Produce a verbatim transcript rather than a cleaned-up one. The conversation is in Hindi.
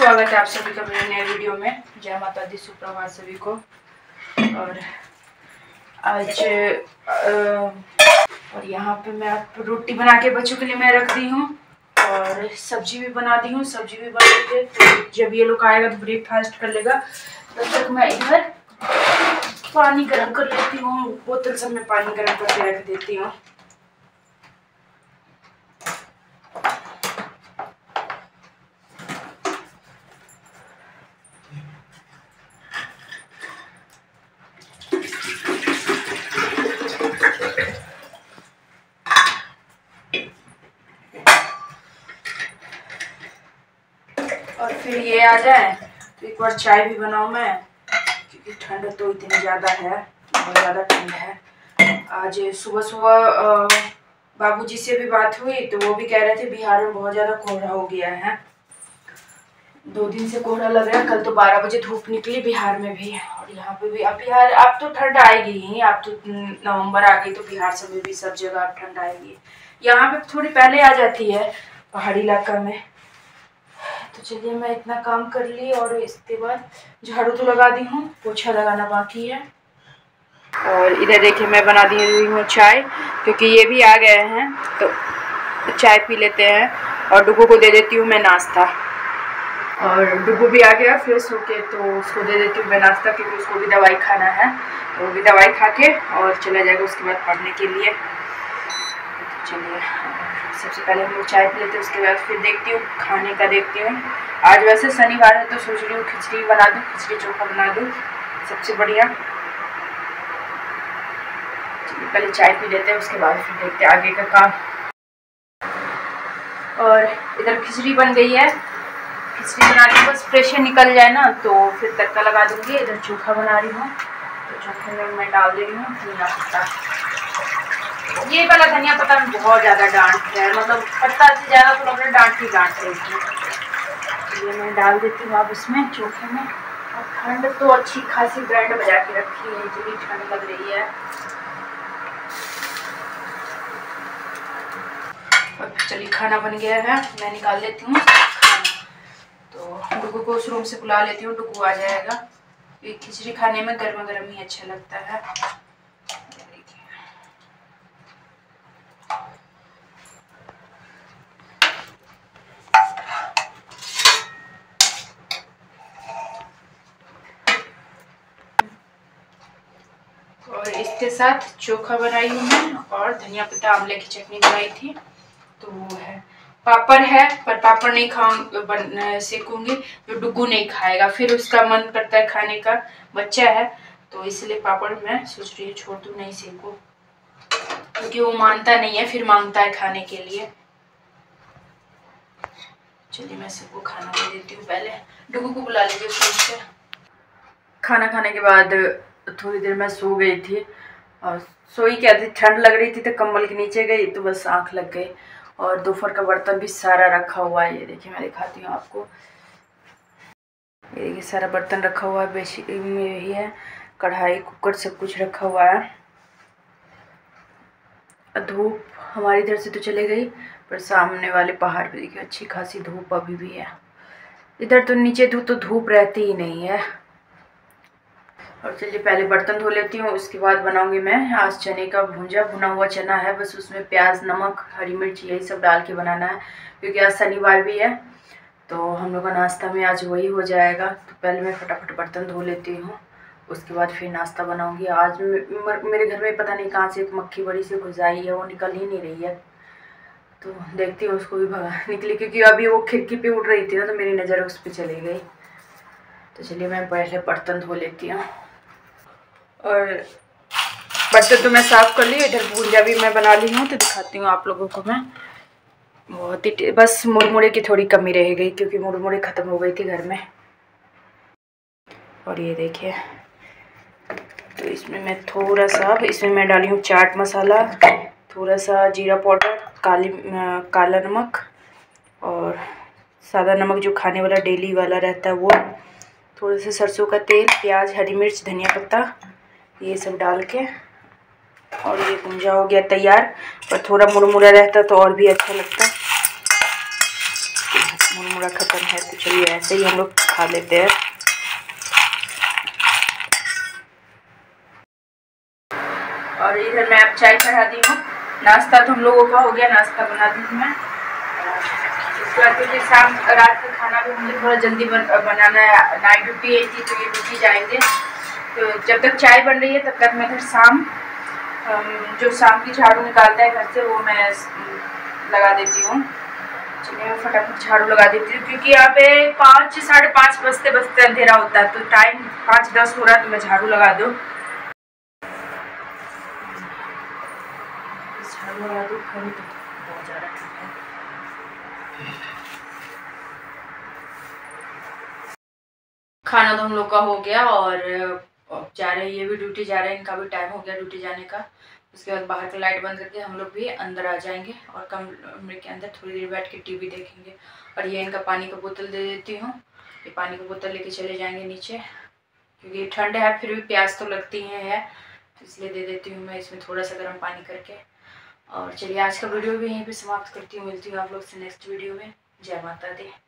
स्वागत है आप सभी का मेरे नए वीडियो में। जय माता दी, सुप्रभात सभी को। और आज आ, और यहाँ पे मैं रोटी बना के बच्चों के लिए मैं रख दी हूँ और सब्जी भी बना दी हूँ। सब्जी भी बना दी है, तो जब ये लोग आएगा तो ब्रेकफास्ट कर लेगा। तब तक मैं इधर पानी गर्म कर लेती हूँ। बोतल सब में पानी गर्म करके रख देती हूँ। और फिर ये आ जाए तो एक बार चाय भी बनाऊं मैं, क्योंकि ठंड तो इतनी ज़्यादा है, बहुत ज़्यादा ठंड है। आज सुबह सुबह बाबूजी से भी बात हुई तो वो भी कह रहे थे बिहार में बहुत ज़्यादा कोहरा हो गया है। दो दिन से कोहरा लग रहा है। कल तो बारह बजे धूप निकली बिहार में भी, और यहाँ पे भी। अब बिहार अब तो ठंड आएगी ही। अब तो नवंबर आ गई तो बिहार से भी सब जगह अब ठंड आएगी। यहाँ पे थोड़ी पहले आ जाती है पहाड़ी इलाका में। तो चलिए मैं इतना काम कर ली और इसके बाद झाड़ू तो लगा दी हूँ, पोछा लगाना बाकी है। और इधर देखिए मैं बना दी हूँ चाय, क्योंकि ये भी आ गए हैं तो चाय पी लेते हैं। और डुगू को दे देती हूँ मैं नाश्ता। और डुगू भी आ गया फ्रेश होके, तो उसको दे देती हूँ मैं नाश्ता, क्योंकि उसको भी दवाई खाना है। तो वो भी दवाई खा के और चला जाएगा उसके बाद पढ़ने के लिए। चलिए सबसे पहले हम लोग चाय पी लेते हैं, उसके बाद फिर देखती हूँ खाने का देखती हूँ। आज वैसे शनिवार है तो सोच रही हूँ खिचड़ी बना दूँ, खिचड़ी चोखा बना दूँ, सबसे बढ़िया। चलिए पहले चाय पी लेते हैं, उसके बाद फिर देखते हैं आगे का काम। और इधर खिचड़ी बन गई है। खिचड़ी बना दी, बस प्रेशर निकल जाए ना तो फिर तड़का लगा दूँगी। इधर चोखा बना रही हूँ, तो चोखे में मैं डाल दे रही हूँ धनिया पत्ता। ये वाला धनिया पत्ता में बहुत ज़्यादा डांट है, मतलब पत्ता से ज़्यादा तो लोग डांट ही डांट रही थी। ये मैं डाल देती हूँ अब इसमें चोखे में। और ठंड तो अच्छी खासी बैंड बजा के रखी है, इतनी ठंड लग रही है। और चलिए खाना बन गया है, मैं निकाल लेती हूँ। तो डुगू को उस रूम से बुला लेती हूँ, डुगू आ जाएगा। ये खिचड़ी खाने में गर्मा गर्म ही अच्छा लगता है। और इसके साथ चोखा बनाई हूँ मैं, और धनिया पत्ता आंवले की चटनी बनाई थी। तो वो है, पापड़ है पर पापड़ नहीं खाऊं सेकूंगी तो डुगू नहीं खाएगा, फिर उसका मन करता है खाने का, बच्चा है तो इसलिए पापड़ मैं सोच रही हूँ छोड़ दूँ, नहीं सेकूं, क्योंकि वो मानता नहीं है, फिर मांगता है खाने के लिए। चलिए मैं सबको खाना दे देती हूँ। पहले डुगू को बुला लीजिए से। खाना खाने के बाद थोड़ी देर मैं सो गई थी, और सोई क्या थी, ठंड लग रही थी तो कंबल के नीचे गई तो बस आंख लग गई। और दोपहर का बर्तन भी सारा रखा हुआ है, ये देखिए मैं दिखाती हूँ आपको। ये देखिए सारा बर्तन रखा हुआ है, बेसिक में ही है, कढ़ाई कुकर सब कुछ रखा हुआ है। धूप हमारी इधर से तो चले गई, पर सामने वाले पहाड़ पे देखिए अच्छी खासी धूप अभी भी है। इधर तो नीचे धूप तो धूप रहती ही नहीं है। और चलिए पहले बर्तन धो लेती हूँ, उसके बाद बनाऊंगी मैं आज चने का भुंजा। भुना हुआ चना है, बस उसमें प्याज नमक हरी मिर्च यही सब डाल के बनाना है, क्योंकि आज शनिवार भी है तो हम लोग का नाश्ता में आज वही हो जाएगा। तो पहले मैं फटाफट बर्तन धो लेती हूँ, उसके बाद फिर नाश्ता बनाऊँगी। आज मेरे घर में पता नहीं कहाँ से एक मक्खी बड़ी सी घुस आई है, वो निकल ही नहीं रही है, तो देखती हूँ उसको भी भगा निकली, क्योंकि अभी वो खिड़की पर उड़ रही थी ना तो मेरी नज़र उस पर चली गई। तो चलिए मैं पहले बर्तन धो लेती हूँ। और बर्तन तो मैं साफ़ कर ली, इधर भुंजा भी मैं बना ली हूँ, तो दिखाती हूँ आप लोगों को मैं। बहुत ही बस मुरमुरे की थोड़ी कमी रह गई, क्योंकि मुरमुरे ख़त्म हो गई थी घर में। और ये देखिए, तो इसमें मैं थोड़ा सा इसमें मैं डाली हूँ चाट मसाला, थोड़ा सा जीरा पाउडर, काली काला नमक और सादा नमक जो खाने वाला डेली वाला रहता है वो, थोड़ा सा सरसों का तेल, प्याज, हरी मिर्च, धनिया पत्ता, ये सब डाल के। और ये भुंजा हो गया तैयार। और थोड़ा मुरमुरा रहता तो और भी अच्छा लगता, मुड़ा खत्म है, तो चलिए ऐसे ही हम लोग खा लेते हैं। और इधर मैं अब चाय चढ़ा दी हूँ। नाश्ता तो हम लोगों का हो गया, नाश्ता बना दी थी मैं। उसके बाद क्योंकि शाम रात का खाना भी मुझे थोड़ा जल्दी बन, बनाना है। नाइट ड्यूटी है थी तो ये ड्यूटी जाएंगे, तो जब तक चाय बन रही है तब तक मैं इधर शाम जो शाम की झाड़ू निकालता है घर से वो मैं लगा देती हूँ। चलिए मैं फटाफट झाड़ू लगा देती हूँ, क्योंकि यहाँ पे पाँच साढ़े पाँच बजते बजते अंधेरा होता है, तो टाइम पाँच दस हो रहा है तो मैं झाड़ू लगा दूँ झाड़ू लगा दूँ खड़ी तो बहुत ज़्यादा ठंड है। खाना तो हम लोग का हो गया और जा रहे हैं, ये भी ड्यूटी जा रहे हैं, इनका भी टाइम हो गया ड्यूटी जाने का। उसके बाद बाहर का लाइट बंद करके हम लोग भी अंदर आ जाएंगे और कमरे के अंदर थोड़ी देर बैठ के टीवी देखेंगे। और ये इनका पानी का बोतल दे देती हूँ, ये पानी का बोतल लेके चले जाएंगे नीचे, क्योंकि ठंड है फिर भी प्यास तो लगती है, है इसलिए दे देती हूँ मैं इसमें थोड़ा सा गर्म पानी करके। और चलिए आज का वीडियो भी यहीं पे समाप्त करती हूँ, मिलती हूँ आप लोग से नेक्स्ट वीडियो में। जय माता दी।